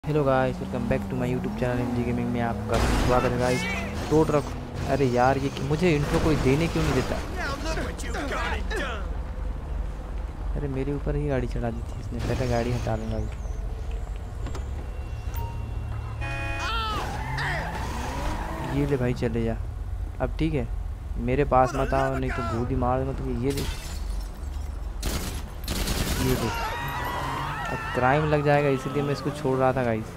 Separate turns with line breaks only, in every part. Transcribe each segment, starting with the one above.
Hello guys, welcome back to my YouTube channel MG gaming में आपका स्वागत है गाइस। टो ट्रक, अरे यार ये मुझे इंट्रो कोई देने क्यों नहीं देता। अरे मेरे ऊपर ही गाड़ी चढ़ा दी थी इसने, पहले गाड़ी हटा लूँगा अभी। ये ले भाई, चले जा अब, ठीक है। मेरे पास मत आओ, नहीं तो गोली मार दूँगा। तो ये देख, ये देख, अब क्राइम लग जाएगा, इसीलिए मैं इसको छोड़ रहा था गाइस।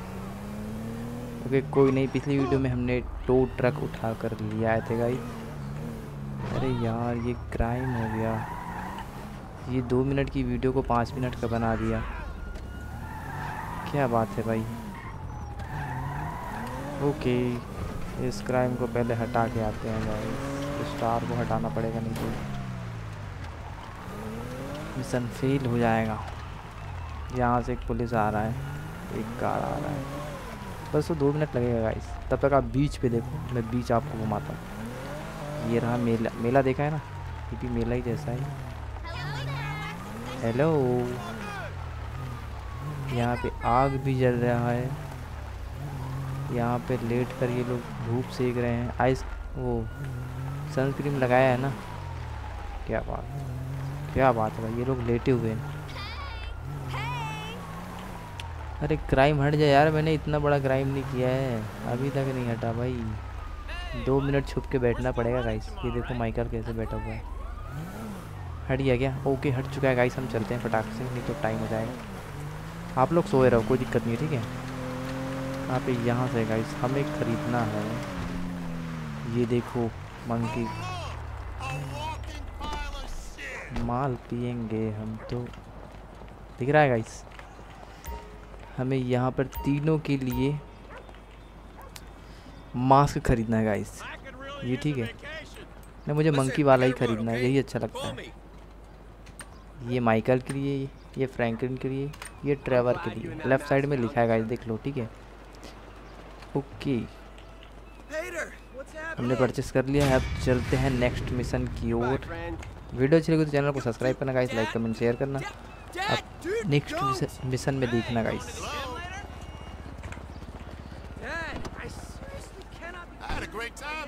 ओके कोई नहीं, पिछली वीडियो में हमने टो ट्रक उठा कर ले आए थे गाइस। अरे यार ये क्राइम हो गया, ये 2 मिनट की वीडियो को 5 मिनट का बना दिया। क्या बात है भाई। ओके, इस क्राइम को पहले हटा के आते हैं गाइस। स्टार को हटाना पड़ेगा, नहीं तो मिशन फेल हो जाएगा। यहाँ से एक पुलिस आ रहा है, एक कार आ रहा है, बस वो 2 मिनट लगेगा गाइस। तब तक आप बीच पे देखो, मैं बीच आपको घुमाता हूँ। ये रहा मेला, मेला देखा है ना, ये भी मेला ही जैसा है। हेलो, यहाँ पे आग भी जल रहा है। यहाँ पे लेट कर ये लोग धूप सेक रहे हैं। आइस वो सनस्क्रीन लगाया है ना। क्या बात, क्या बात है भाई, ये लोग लेटे हुए हैं। अरे क्राइम हट जाए यार, मैंने इतना बड़ा क्राइम नहीं किया है, अभी तक नहीं हटा भाई। 2 मिनट छुप के बैठना पड़ेगा गाइस। ये देखो माइकल कैसे बैठा हुआ है। हट गया क्या? ओके हट चुका है गाइस, हम चलते हैं फटाक से, नहीं तो टाइम हो जाएगा। आप लोग सोए रहो, कोई दिक्कत नहीं है, ठीक है। आप यहाँ से गाइस हमें खरीदना है। ये देखो मंकी, माल पियेंगे हम तो। दिख रहा है गाइस, हमें यहाँ पर तीनों के लिए मास्क खरीदना है गाइस। ये ठीक है, नहीं मुझे मंकी वाला ही खरीदना है, यही अच्छा लगता है। ये माइकल के लिए, ये फ्रैंकलिन के लिए, ये ट्रेवर के लिए। लेफ्ट साइड में लिखा है गाइस, देख लो, ठीक है। ओके, हमने परचेस कर लिया है। अब चलते हैं नेक्स्ट मिशन की ओर। वीडियो अच्छी लगी तो चैनल को सब्सक्राइब करना गाइस, लाइक कमेंट शेयर करना। अब नेक्स्ट मिशन में देखना गाइस।